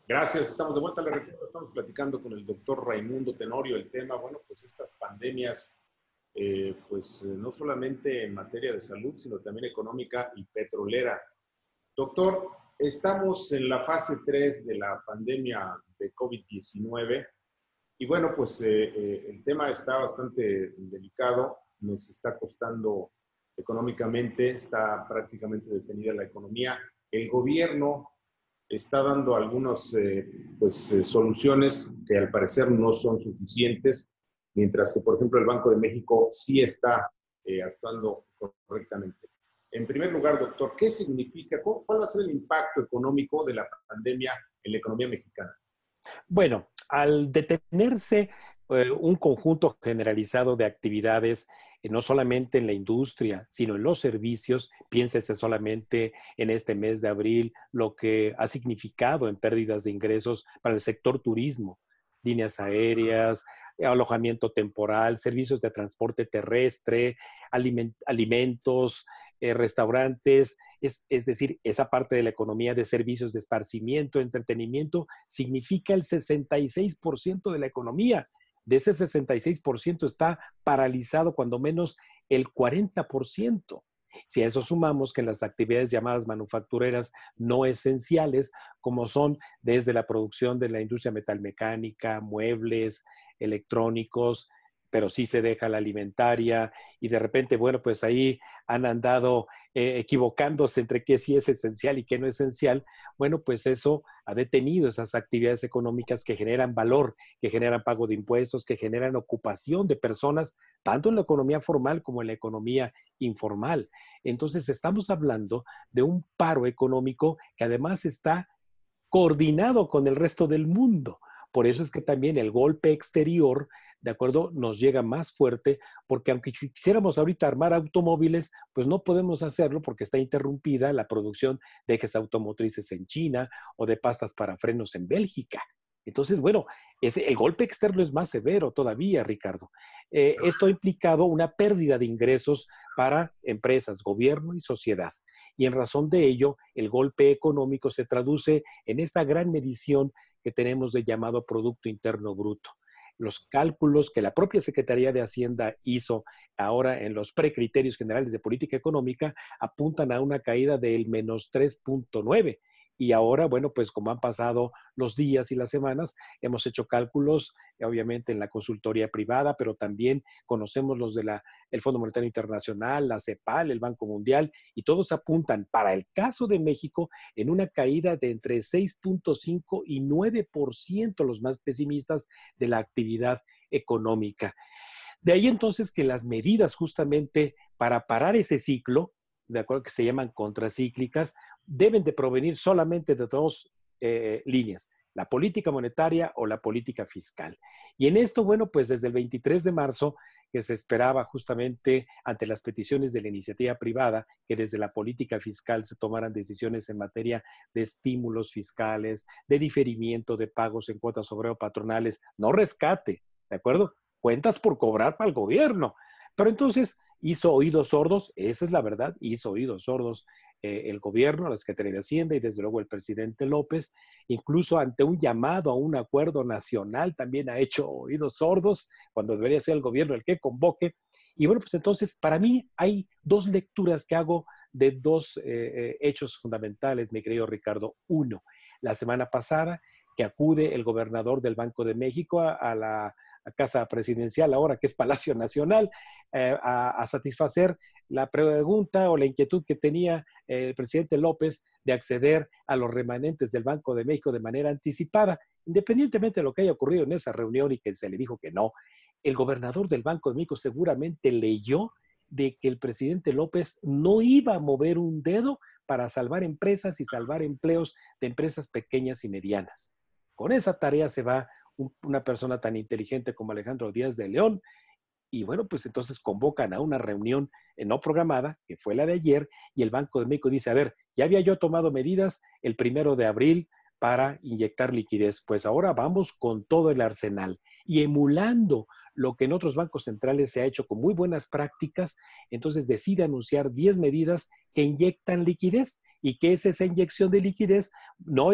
Gracias, estamos de vuelta. Le recuerdo, estamos platicando con el doctor Raimundo Tenorio. El tema, bueno, pues estas pandemias, no solamente en materia de salud, sino también económica y petrolera. Doctor, estamos en la fase 3 de la pandemia de COVID-19 y bueno, pues el tema está bastante delicado, nos está costando económicamente, está prácticamente detenida la economía. El gobierno está dando algunas soluciones que al parecer no son suficientes, mientras que, por ejemplo, el Banco de México sí está actuando correctamente. En primer lugar, doctor, ¿qué significa, cuál va a ser el impacto económico de la pandemia en la economía mexicana? Bueno, al detenerse un conjunto generalizado de actividades, no solamente en la industria, sino en los servicios, piénsese solamente en este mes de abril, lo que ha significado en pérdidas de ingresos para el sector turismo, líneas aéreas, alojamiento temporal, servicios de transporte terrestre, alimentos, restaurantes, es decir, esa parte de la economía de servicios de esparcimiento, entretenimiento, significa el 66% de la economía. De ese 66% está paralizado cuando menos el 40%. Si a eso sumamos que las actividades llamadas manufactureras no esenciales, como son desde la producción de la industria metalmecánica, muebles, electrónicos, pero sí se deja la alimentaria y de repente, bueno, pues ahí han andado equivocándose entre qué sí es esencial y qué no es esencial. Bueno, pues eso ha detenido esas actividades económicas que generan valor, que generan pago de impuestos, que generan ocupación de personas, tanto en la economía formal como en la economía informal. Entonces, estamos hablando de un paro económico que además está coordinado con el resto del mundo. Por eso es que también el golpe exterior, ¿de acuerdo?, nos llega más fuerte, porque aunque quisiéramos ahorita armar automóviles, pues no podemos hacerlo porque está interrumpida la producción de ejes automotrices en China o de pastas para frenos en Bélgica. Entonces, bueno, el golpe externo es más severo todavía, Ricardo. Esto ha implicado una pérdida de ingresos para empresas, gobierno y sociedad. Y en razón de ello, el golpe económico se traduce en esta gran medición que tenemos de llamado Producto Interno Bruto. Los cálculos que la propia Secretaría de Hacienda hizo ahora en los precriterios generales de política económica apuntan a una caída del menos 3.9. Y ahora, bueno, pues como han pasado los días y las semanas, hemos hecho cálculos, obviamente en la consultoría privada, pero también conocemos los de el Fondo Monetario Internacional, la CEPAL, el Banco Mundial, y todos apuntan para el caso de México en una caída de entre 6.5 y 9%, los más pesimistas, de la actividad económica. De ahí entonces que las medidas justamente para parar ese ciclo, de acuerdo, que se llaman contracíclicas, deben de provenir solamente de dos líneas, la política monetaria o la política fiscal. Y en esto, bueno, pues desde el 23 de marzo, que se esperaba justamente ante las peticiones de la iniciativa privada, que desde la política fiscal se tomaran decisiones en materia de estímulos fiscales, de diferimiento de pagos en cuotas obrero-patronales, no rescate, ¿de acuerdo? Cuentas por cobrar para el gobierno. Pero entonces hizo oídos sordos, esa es la verdad, hizo oídos sordos el gobierno, la Secretaría de Hacienda y desde luego el presidente López, incluso ante un llamado a un acuerdo nacional también ha hecho oídos sordos, cuando debería ser el gobierno el que convoque. Y bueno, pues entonces para mí hay dos lecturas que hago de dos hechos fundamentales, mi querido Ricardo. Uno, la semana pasada que acude el gobernador del Banco de México a la Casa Presidencial, ahora que es Palacio Nacional, a satisfacer la pregunta o la inquietud que tenía el presidente López de acceder a los remanentes del Banco de México de manera anticipada. Independientemente de lo que haya ocurrido en esa reunión y que se le dijo que no, el gobernador del Banco de México seguramente leyó de que el presidente López no iba a mover un dedo para salvar empresas y salvar empleos de empresas pequeñas y medianas. Con esa tarea se va una persona tan inteligente como Alejandro Díaz de León, y bueno, pues entonces convocan a una reunión no programada, que fue la de ayer, y el Banco de México dice, a ver, ya había yo tomado medidas el 1 de abril para inyectar liquidez, pues ahora vamos con todo el arsenal. Y emulando lo que en otros bancos centrales se ha hecho con muy buenas prácticas, entonces decide anunciar 10 medidas que inyectan liquidez, y que es esa inyección de liquidez no es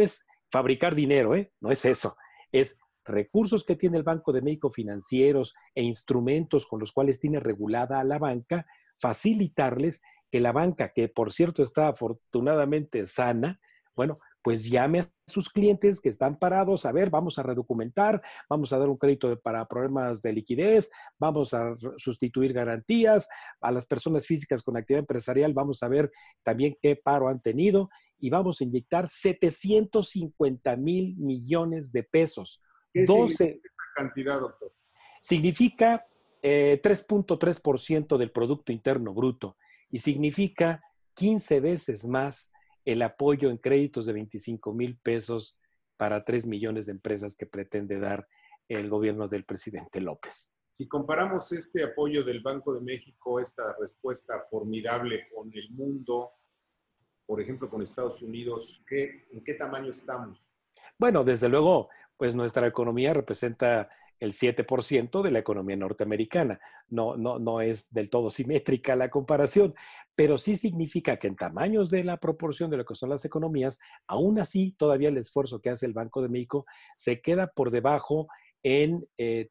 fabricar dinero, ¿eh? No es eso. Es recursos que tiene el Banco de México financieros e instrumentos con los cuales tiene regulada a la banca, facilitarles que la banca, que por cierto está afortunadamente sana, bueno, pues llame a sus clientes que están parados, a ver, vamos a redocumentar, vamos a dar un crédito para problemas de liquidez, vamos a sustituir garantías, a las personas físicas con actividad empresarial, vamos a ver también qué paro han tenido y vamos a inyectar 750,000 millones de pesos. ¿Qué significa esa cantidad, doctor? Significa 3.3% del Producto Interno Bruto y significa 15 veces más el apoyo en créditos de 25,000 pesos para 3 millones de empresas que pretende dar el gobierno del presidente López. Si comparamos este apoyo del Banco de México, esta respuesta formidable con el mundo, por ejemplo, con Estados Unidos, ¿en qué tamaño estamos? Bueno, desde luego, pues nuestra economía representa el 7% de la economía norteamericana. No es del todo simétrica la comparación, pero sí significa que en tamaños de la proporción de lo que son las economías, aún así, todavía el esfuerzo que hace el Banco de México se queda por debajo en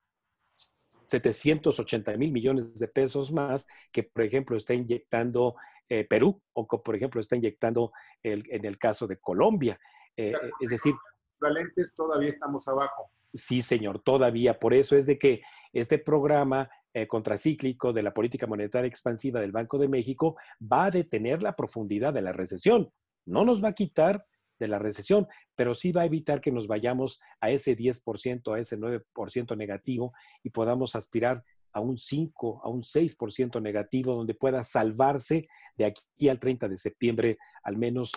780,000 millones de pesos más que, por ejemplo, está inyectando Perú o que, por ejemplo, está inyectando en el caso de Colombia. Es decir, equivalentes todavía estamos abajo. Sí, señor, todavía. Por eso es de que este programa contracíclico de la política monetaria expansiva del Banco de México va a detener la profundidad de la recesión. No nos va a quitar de la recesión, pero sí va a evitar que nos vayamos a ese 10%, a ese 9% negativo y podamos aspirar a un 5, a un 6% negativo, donde pueda salvarse de aquí al 30 de septiembre al menos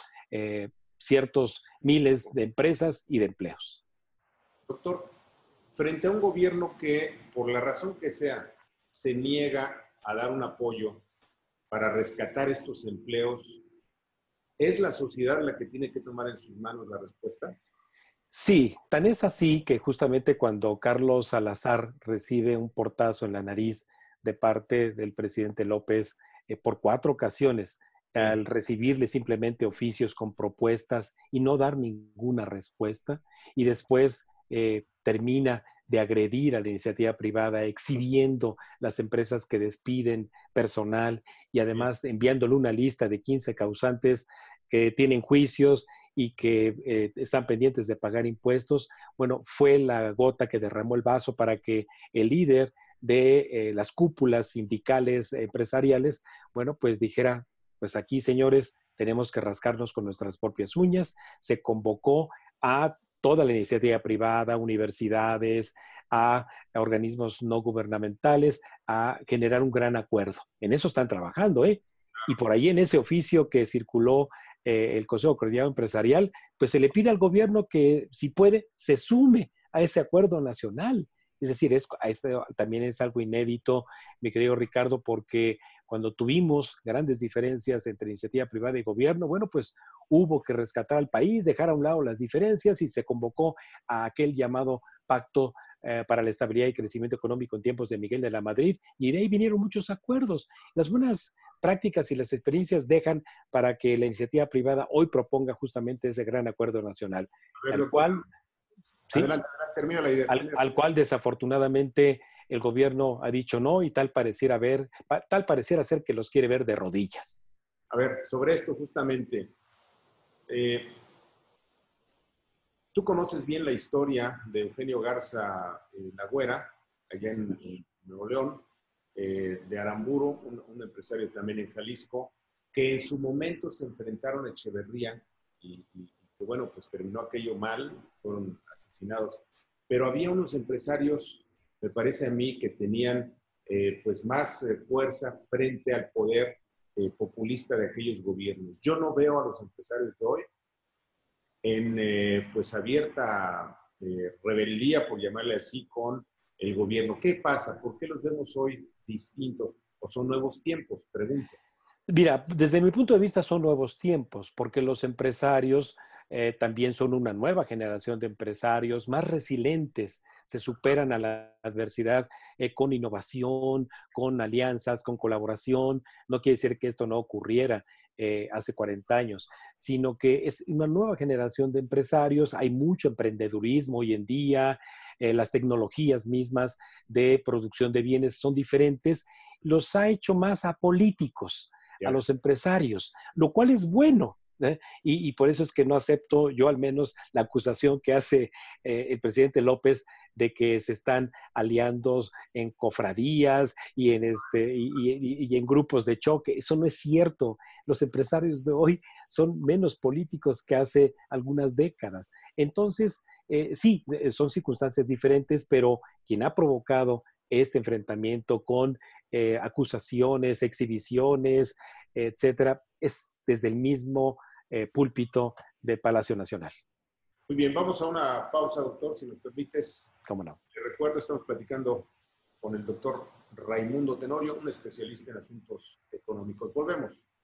ciertos miles de empresas y de empleos. Doctor, frente a un gobierno que, por la razón que sea, se niega a dar un apoyo para rescatar estos empleos, ¿es la sociedad la que tiene que tomar en sus manos la respuesta? Sí, tan es así que justamente cuando Carlos Salazar recibe un portazo en la nariz de parte del presidente López por 4 ocasiones, al recibirle simplemente oficios con propuestas y no dar ninguna respuesta, y después termina de agredir a la iniciativa privada, exhibiendo las empresas que despiden personal y además enviándole una lista de 15 causantes que tienen juicios y que están pendientes de pagar impuestos. Bueno, fue la gota que derramó el vaso para que el líder de las cúpulas sindicales empresariales, bueno, pues dijera, pues aquí, señores, tenemos que rascarnos con nuestras propias uñas. Se convocó a toda la iniciativa privada, universidades, a organismos no gubernamentales, a generar un gran acuerdo. En eso están trabajando, ¿eh? Y por ahí en ese oficio que circuló el Consejo Coordinador Empresarial, pues se le pide al gobierno que, si puede, se sume a ese acuerdo nacional. Es decir, también es algo inédito, mi querido Ricardo, porque cuando tuvimos grandes diferencias entre iniciativa privada y gobierno, bueno, pues hubo que rescatar al país, dejar a un lado las diferencias y se convocó a aquel llamado Pacto para la Estabilidad y Crecimiento Económico en tiempos de Miguel de la Madrid, y de ahí vinieron muchos acuerdos. Las buenas prácticas y las experiencias dejan para que la iniciativa privada hoy proponga justamente ese gran acuerdo nacional, al cual, ¿sí? Adelante, termina la idea. Al cual desafortunadamente el gobierno ha dicho no y tal pareciera ser que los quiere ver de rodillas. A ver, sobre esto justamente, tú conoces bien la historia de Eugenio Garza Lagüera, allá en Nuevo León, de Aramburo, un empresario también en Jalisco, que en su momento se enfrentaron a Echeverría y que bueno, pues terminó aquello mal, fueron asesinados. Pero había unos empresarios, me parece a mí, que tenían pues más fuerza frente al poder populista de aquellos gobiernos. Yo no veo a los empresarios de hoy en pues abierta rebeldía, por llamarle así, con el gobierno. ¿Qué pasa? ¿Por qué los vemos hoy distintos? ¿O son nuevos tiempos? Pregunto. Mira, desde mi punto de vista son nuevos tiempos, porque los empresarios también son una nueva generación de empresarios más resilientes, se superan a la adversidad con innovación, con alianzas, con colaboración. No quiere decir que esto no ocurriera hace 40 años, sino que es una nueva generación de empresarios. Hay mucho emprendedurismo hoy en día, las tecnologías mismas de producción de bienes son diferentes, los ha hecho más apolíticos a los empresarios, lo cual es bueno. Y por eso es que no acepto yo al menos la acusación que hace el presidente López de que se están aliando en cofradías y en grupos de choque. Eso no es cierto. Los empresarios de hoy son menos políticos que hace algunas décadas. Entonces, sí, son circunstancias diferentes, pero quien ha provocado este enfrentamiento con acusaciones, exhibiciones, etcétera, es desde el mismo púlpito de Palacio Nacional. Muy bien, vamos a una pausa, doctor, si me permites. ¿Cómo no? Te recuerdo, estamos platicando con el doctor Raimundo Tenorio, un especialista en asuntos económicos. Volvemos.